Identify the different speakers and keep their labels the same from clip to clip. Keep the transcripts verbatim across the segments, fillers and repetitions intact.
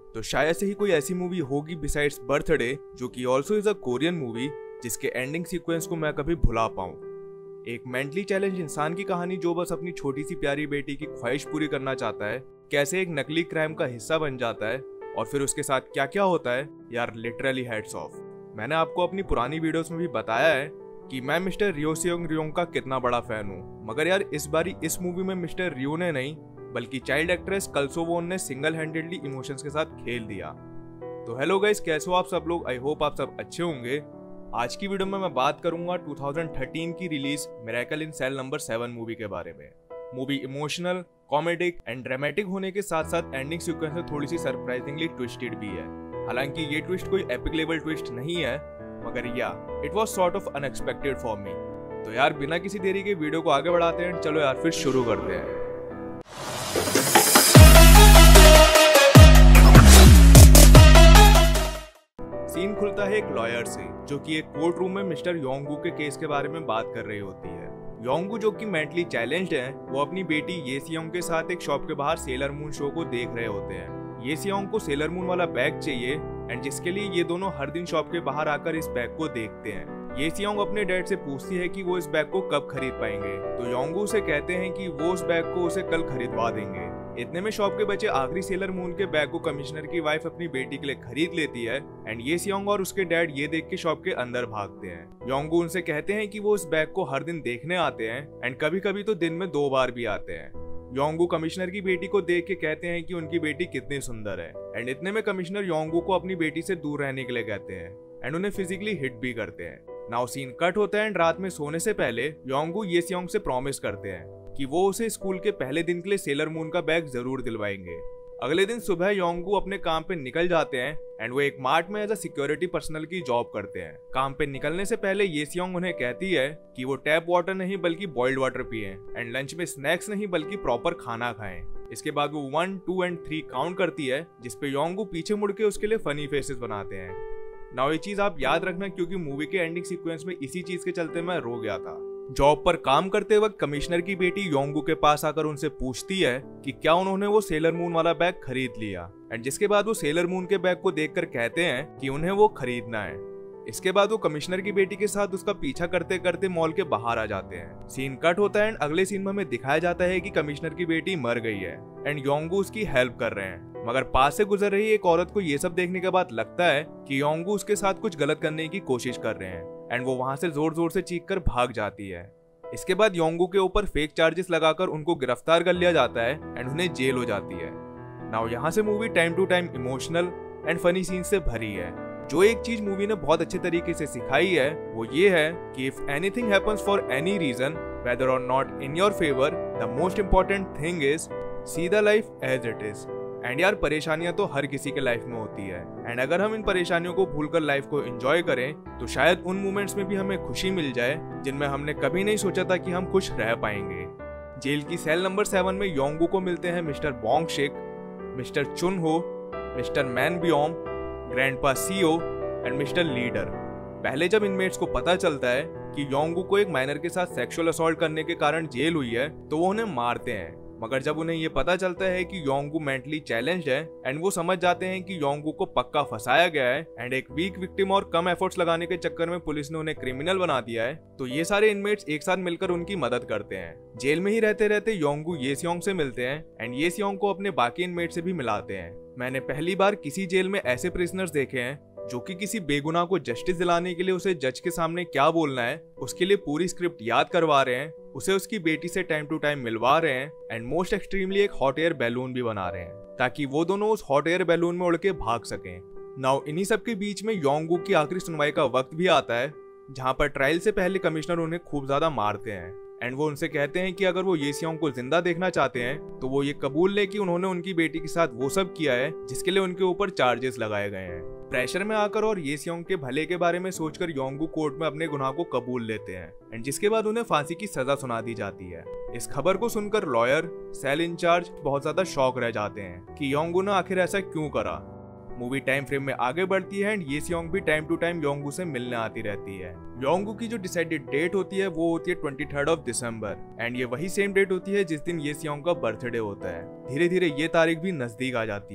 Speaker 1: तो शायद से ही कोई ऐसी मूवी होगी बिसाइड्स बर्थडे जो कि also is a Korean movie जिसके एंडिंग सीक्वेंस को मैं कभी भुला पाऊं। एक मेंटली चैलेंज इंसान की कहानी जो बस अपनी छोटी सी प्यारी बेटी की ख्वाहिश पूरी करना चाहता है, कैसे एक नकली क्राइम का हिस्सा बन जाता है और फिर उसके साथ क्या क्या होता है, यार लिटरली हेड्स ऑफ। मैंने आपको अपनी पुरानी वीडियोस में भी बताया है कि मैं मिस्टर रियो सेयोंग रियोंग का कितना बड़ा फैन हूँ, मगर यार इस बारी इस मूवी में मिस्टर रियो ने नहीं बल्कि चाइल्ड एक्ट्रेस कल्सो वोन ने सिंगल हैंडेडली इमोशंस के साथ खेल दिया। तो हेलो गाइस, कैसे हो आप सब लोग? आई होप आप सब अच्छे होंगे। आज की वीडियो में मैं बात करूंगा दो हज़ार तेरह की release miracle in cell number seven movie के बारे में। Movie emotional, comedic and dramatic होने के साथ साथ एंडिंग सीक्वेंस में थोड़ी सी सरप्राइजिंगली ट्विस्टेड भी है। हालांकि ये ट्विस्ट कोई एपिक लेवल ट्विस्ट नहीं है, मगर या it was sort of unexpected for me. तो यार बिना किसी देरी के वीडियो को आगे बढ़ाते हैं, चलो यार फिर शुरू करते हैं। सीन खुलता है एक लॉयर से जो कि एक कोर्ट रूम में मिस्टर योंगू के केस के बारे में बात कर रही होती है। योंगू जो कि मेंटली चैलेंज्ड है, वो अपनी बेटी ये सियोंग के साथ एक शॉप के बाहर सेलर मून शो को देख रहे होते हैं। ये सियोंग को सेलर मून वाला बैग चाहिए एंड जिसके लिए ये दोनों हर दिन शॉप के बाहर आकर इस बैग को देखते हैं। ये सियोंग अपने डैड से पूछती है कि वो इस बैग को कब खरीद पाएंगे, तो योंगू से कहते हैं कि वो उस बैग को उसे कल खरीदवा देंगे। इतने में शॉप के बच्चे आखिरी सेलर मून के बैग को कमिश्नर की वाइफ अपनी बेटी के लिए खरीद लेती है एंड ये सियोंग और उसके डैड ये देख के शॉप के अंदर भागते हैं। योंगू उनसे कहते हैं कि वो उस बैग को हर दिन देखने आते हैं एंड कभी कभी तो दिन में दो बार भी आते हैं। योंगू कमिश्नर की बेटी को देख के कहते हैं कि उनकी बेटी कितनी सुंदर है एंड इतने में कमिश्नर योंगू को अपनी बेटी से दूर रहने के लिए कहते हैं एंड उन्हें फिजिकली हिट भी करते हैं। नाउ सीन कट होता है एंड रात में सोने से पहले योंगू ये सियोंग से प्रॉमिस करते हैं कि वो उसे स्कूल के पहले दिन के लिए सेलर मून का बैग जरूर दिलवाएंगे। अगले दिन सुबह योंगू अपने काम पे निकल जाते हैं एंड वो एक मार्ट में एज अ सिक्योरिटी पर्सनल की जॉब करते हैं। काम पे निकलने से पहले ये सियोंग उन्हें कहती है कि वो टैप वाटर नहीं बल्कि बॉइल्ड वाटर पिए एंड लंच में स्नैक्स नहीं बल्कि प्रॉपर खाना खाएं। इसके बाद वो one two and three count करती है, जिसपे योंगू पीछे मुड़ के उसके लिए फनी फेसेस बनाते हैं। नाउ ये चीज आप याद रखना क्योंकि मूवी के एंडिंग सीक्वेंस में इसी चीज के चलते मैं रो गया था। जॉब पर काम करते वक्त कमिश्नर की बेटी योंगू के पास आकर उनसे पूछती है कि क्या उन्होंने वो सेलर मून वाला बैग खरीद लिया एंड जिसके बाद वो सेलर मून के बैग को देखकर कहते हैं कि उन्हें वो खरीदना है। इसके बाद वो कमिश्नर की बेटी के साथ उसका पीछा करते करते मॉल के बाहर आ जाते हैं। सीन कट होता है एंड अगले सीन में हमें दिखाया जाता है कि कमिश्नर की बेटी मर गई है एंड योंगू उसकी हेल्प कर रहे हैं, मगर पास से गुजर रही एक औरत को ये सब देखने के बाद लगता है कि योंगू उसके साथ कुछ गलत करने की कोशिश कर रहे हैं एंड वो वहां से जोर जोर से चीख कर भाग जाती है। इसके बाद योंगू के ऊपर फेक चार्जेस लगाकर उनको गिरफ्तार कर लिया जाता है एंड उन्हें जेल हो जाती है। नाउ यहाँ से movie time to time emotional and funny scene से भरी है। जो एक चीज मूवी ने बहुत अच्छे तरीके से सिखाई है वो ये है कि if anything happens for any reason whether or not in your favour, the most important thing is see the life as it is. And यार परेशानियां तो हर किसी के लाइफ में होती है एंड अगर हम इन परेशानियों को भूलकर लाइफ को एंजॉय करें तो शायद उन मोमेंट्स में भी हमें खुशी मिल जाए जिनमें हमने कभी नहीं सोचा था कि हम खुश रह पाएंगे। जेल की सेल नंबर सेवन में योंगू को मिलते हैं mister Bong shake, mister Chun Ho, mister Man Beom, grandpa Seo and mister leader. पहले जब इनमेट्स को पता चलता है कि योंगू को एक माइनर के साथ सेक्सुअल असॉल्ट करने के कारण जेल हुई है तो वो उन्हें मारते हैं, मगर जब उन्हें ये पता चलता है कि योंगू मेंटली चैलेंज्ड है एंड वो समझ जाते हैं कि योंगू को पक्का फंसाया गया है एंड एक वीक विक्टिम और कम एफर्ट्स लगाने के चक्कर में पुलिस ने उन्हें क्रिमिनल बना दिया है, तो ये सारे इनमेट्स एक साथ मिलकर उनकी मदद करते हैं। जेल में ही रहते रहते योंगू ये सियोंग से मिलते हैं एंड ये सियोंग को अपने बाकी इनमेट से भी मिलाते हैं। मैंने पहली बार किसी जेल में ऐसे प्रिजनर्स देखे हैं जो कि किसी बेगुनाह को जस्टिस दिलाने के लिए उसे जज के सामने क्या बोलना है उसके लिए पूरी स्क्रिप्ट याद करवा रहे हैं, उसे उसकी बेटी से टाइम टू टाइम मिलवा रहे हैं एंड मोस्ट एक्सट्रीमली एक हॉट एयर बैलून भी बना रहे हैं ताकि वो दोनों उस हॉट एयर बैलून में उड़ के भाग सकें। नाउ इन्हीं सब के बीच में योंगू की आखिरी सुनवाई का वक्त भी आता है जहां पर ट्रायल से पहले कमिश्नर उन्हें खूब ज्यादा मारते हैं एंड वो उनसे कहते हैं कि अगर वो ये सियोंग को जिंदा देखना चाहते हैं तो वो ये कबूल ले कि उन्होंने उनकी बेटी के साथ वो सब किया है जिसके लिए उनके ऊपर चार्जेस लगाए गए हैं। प्रेशर में आकर और ये सियोंग के भले के बारे में सोचकर योंगू कोर्ट में अपने गुनाह को कबूल लेते हैं एंड जिसके बाद उन्हें फांसी की सजा सुना दी जाती है। इस खबर को सुनकर लॉयर, सेल इंचार्ज बहुत ज्यादा शॉक रह जाते हैं कि योंगू ने आखिर ऐसा क्यों करा। मूवी टाइम फ्रेम में आगे बढ़ती है एंड ये सियोंग भी टाइम टू टाइम योंगू से मिलने आती रहती है। योंगू की जो डिसाइडेड डेट होती है वो होती है twenty third of December and ये वही सेम डेट होती है जिस दिन ये सियोंग का बर्थडे होता है। धीरे धीरे ये तारीख भी नजदीक आ जाती है।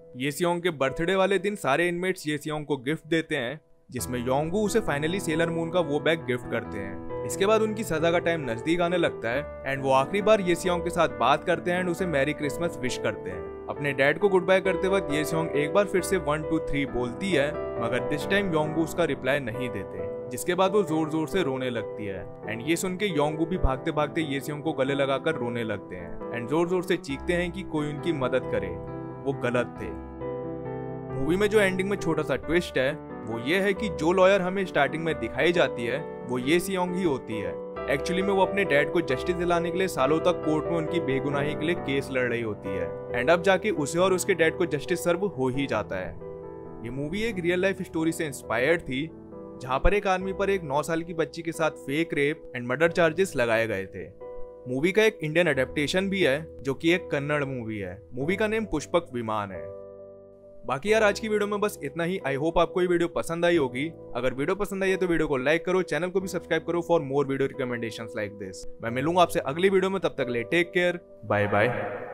Speaker 1: ये सियोंग के बर्थडे वाले दिन सारे इनमेट्स ये सियोंग को गिफ्ट देते हैं, जिसमें योंगू उसे फाइनली सेलर मून का वो बैग गिफ्ट करते हैं। इसके बाद उनकी सजा का टाइम नजदीक आने लगता है एंड वो आखिरी बार ये सियोंग के साथ बात करते हैं एंड उसे मैरी क्रिसमस विश करते हैं। अपने डैड को गुड बाय करते वक्त ये सियोंग एक बार फिर से वन टू थ्री बोलती है, मगर दिस टाइम योंगू उसका रिप्लाई नहीं देते, जिसके बाद वो जोर जोर से रोने लगती है एंड ये सुन के योंगू भी भागते भागते ये सियोंग को गले लगाकर रोने लगते हैं एंड जोर जोर से चीखते हैं कि कोई उनकी मदद करे, वो गलत थे। मूवी में जो एंडिंग में छोटा सा ट्विस्ट है वो ये है कि जो लॉयर हमें स्टार्टिंग में दिखाई जाती है वो ये सियोंग ही होती है। एक्चुअली में वो अपने डैड को जस्टिस दिलाने के लिए सालों तक कोर्ट में उनकी बेगुनाही के लिए केस लड़ रही होती है एंड अब जाके उसे और उसके डैड को जस्टिस सर्व हो ही जाता है। ये मूवी एक रियल लाइफ स्टोरी से इंस्पायर्ड थी, जहां पर एक आदमी पर एक नौ साल की बच्ची के साथ fake rape and murder charges लगाए गए थे। मूवी का एक इंडियन अडेप्टेशन भी है जो कि एक कन्नड़ मूवी है। मूवी का नेम पुष्पक विमान है। बाकी यार आज की वीडियो में बस इतना ही। आई होप आपको ये वीडियो पसंद आई होगी। अगर वीडियो पसंद आई है तो वीडियो को लाइक करो, चैनल को भी सब्सक्राइब करो for more video recommendations like this. मैं मिलूंगा आपसे अगली वीडियो में, तब तक ले टेक केयर, बाय बाय।